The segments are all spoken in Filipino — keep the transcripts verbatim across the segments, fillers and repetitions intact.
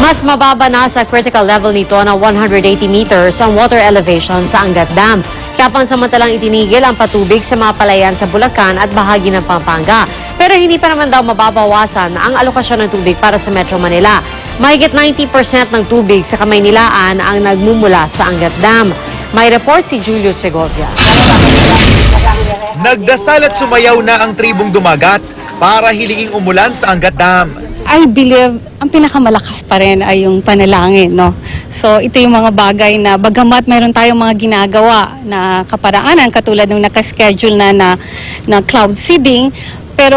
Mas mababa na sa critical level nito na one hundred eighty meters ang water elevation sa Angat Dam. Kaya pansamantalang itinigil ang patubig sa mga palayan sa Bulacan at bahagi ng Pampanga. Pero hindi pa naman daw mababawasan ang alokasyon ng tubig para sa Metro Manila. Mahigit ninety percent ng tubig sa Kamaynilaan ang nagmumula sa Angat Dam. May report si Julio Segovia. Nagdasal at sumayaw na ang tribong dumagat para hilinging umulan sa Angat Dam. I believe ang pinakamalakas pa rin ay yung panalangin, no? So ito yung mga bagay na bagamat mayroon tayong mga ginagawa na kaparaanan katulad ng nakaschedule na, na na cloud seeding, pero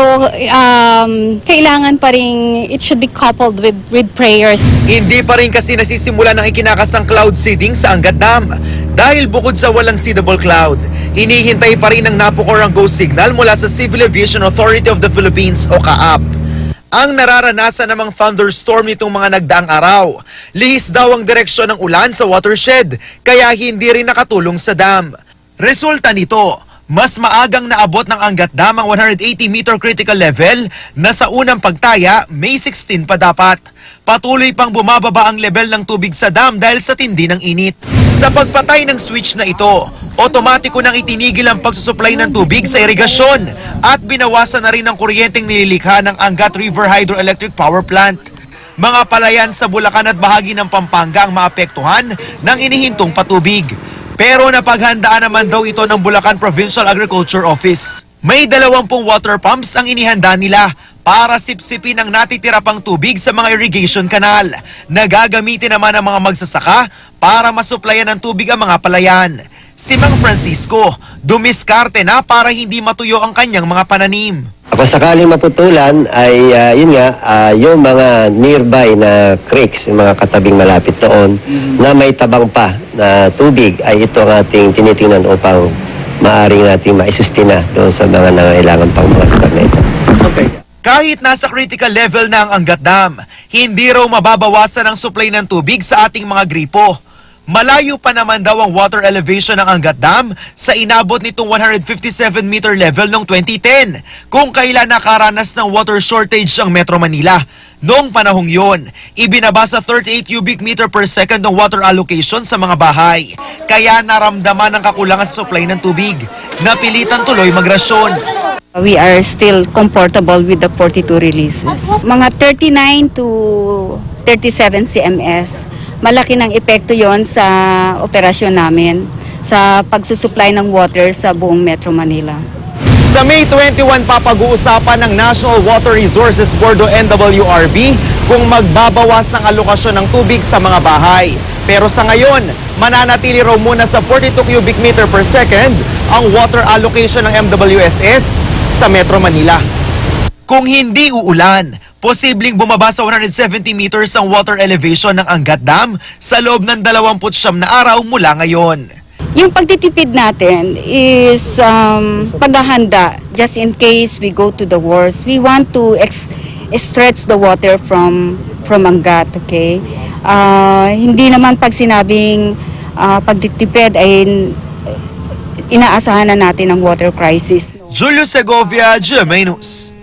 um, kailangan pa rin it should be coupled with with prayers. Hindi pa rin kasi nasisimula ng ikinakasang cloud seeding sa Angat Dam dahil bukod sa walang seedable cloud, hinihintay pa rin ang napukorang go signal mula sa Civil Aviation Authority of the Philippines o C A A P. Ang nararanasan namang thunderstorm nitong mga nagdaang araw. Lihis daw ang direksyon ng ulan sa watershed, kaya hindi rin nakatulong sa dam. Resulta nito, mas maagang naabot ng Angat Dam ang one hundred eighty meter critical level na sa unang pagtaya, May sixteen pa dapat. Patuloy pang bumababa ang level ng tubig sa dam dahil sa tindi ng init. Sa pagpatay ng switch na ito, otomatiko nang itinigil ang pagsusupply ng tubig sa irigasyon at binawasan na rin ang kuryenteng nililikha ng Angat River Hydroelectric Power Plant. Mga palayan sa Bulacan at bahagi ng Pampanga ang maapektuhan ng inihintong patubig. Pero napaghandaan naman daw ito ng Bulacan Provincial Agriculture Office. May dalawampung water pumps ang inihanda nila para sipsipin ang natitira pang tubig sa mga irrigation canal na gagamitin naman ng mga magsasaka para masuplayan ng tubig ang mga palayan. Si Mang Francisco, dumiskarte na para hindi matuyo ang kanyang mga pananim. Kung sakaling maputulan ay uh, yun nga, uh, yung mga nearby na creeks, yung mga katabing malapit doon, mm-hmm. na may tabang pa na tubig ay ito ang ating tinitingnan upang maaring natin maisustina doon sa mga nangailangan pang mga lugar na ito. Okay. Kahit nasa critical level na ang Angat Dam, hindi raw mababawasan ang supply ng tubig sa ating mga gripo. Malayo pa naman daw ang water elevation ng Angat Dam sa inabot nitong one hundred fifty-seven meter level noong twenty ten, kung kailan nakaranas ng water shortage ang Metro Manila. Noong panahong yon, ibinaba sa thirty-eight cubic meter per second ng water allocation sa mga bahay. Kaya naramdaman ang kakulangan sa supply ng tubig. Napilitan tuloy magrasyon. We are still comfortable with the forty-two releases. Mga thirty-nine to thirty-seven cms. Malaki ng epekto yon sa operasyon namin sa pagsusupply ng water sa buong Metro Manila. Sa May twenty-one pa pag-uusapan ng National Water Resources Board o N W R B kung magbabawas ng alokasyon ng tubig sa mga bahay. Pero sa ngayon, mananatili raw muna sa forty-two cubic meter per second ang water allocation ng M W S S sa Metro Manila. Kung hindi uulan, posibleng bumaba sa one hundred seventy meters ang water elevation ng Angat Dam sa loob ng dalawampu't siyam na araw mula ngayon. Yung pagtitipid natin is um, paghahanda just in case we go to the worst. We want to ex stretch the water from from Angat, okay? Uh, hindi naman pag sinabing uh, pagtitipid ay inaasahan na natin ang water crisis. Julio Segovia, G M A News.